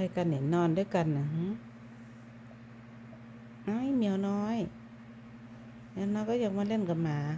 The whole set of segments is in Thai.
กันเนี่ยนอนด้วยกันนะน้อยเหมียวน้อยแล้วน้อยก็อยากมาเล่นกับหมา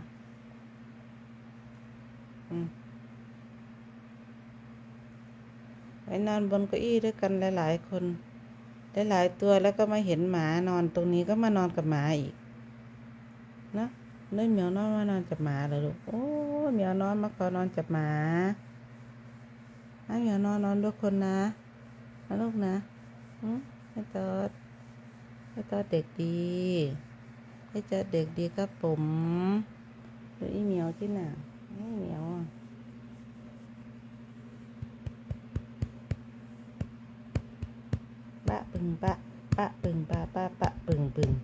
ไปนอนบนเก้าอี้ด้วยกันหลายๆคนหลายๆตัวแล้วก็มาเห็นหมานอนตรงนี้ก็มานอนกับหมาอีกนะน้อยเหมียวน้อยมานอนกับหมาเลยลูกโอ้เหมียวน้อยมาขอนอนกับหมาให้เหมียวนอนด้วยคนนะลูกนะให้ตอดเด็กดีให้เจอเด็กดีครับผมดูอีเหมียวที่ไหนเหมียวปะปึงปะปึงปะปะปึงปึง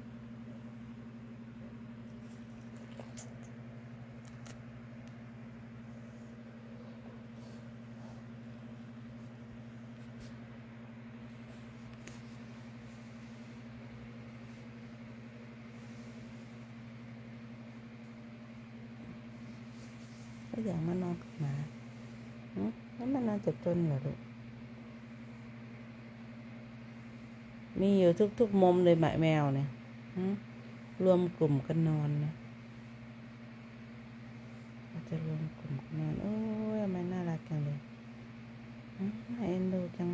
ก็อยากมานอนกับหมาแล้วมานอนจับจนเหรอลูกมีอยู่ทุกมุมเลยหมาแมวเนี่ยรวมกลุ่มกันนอนนะจะรวมกลุ่มกันนอนโอ้ยมันน่ารักจังเลยให้เอ็นดูจัง